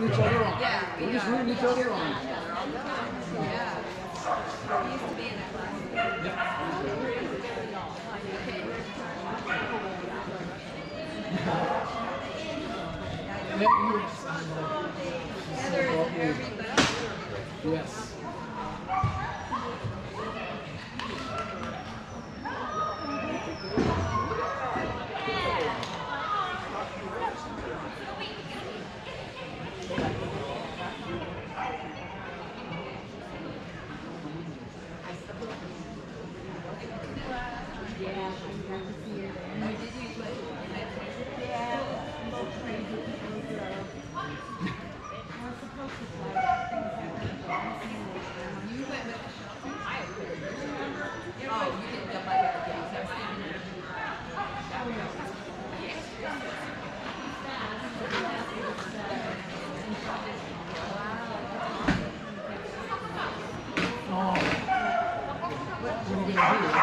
rooting each other on. Yeah, We're just rooting each other on. Yeah. We used to be in that class. Heather is in everybody. Yes. What are you going to do?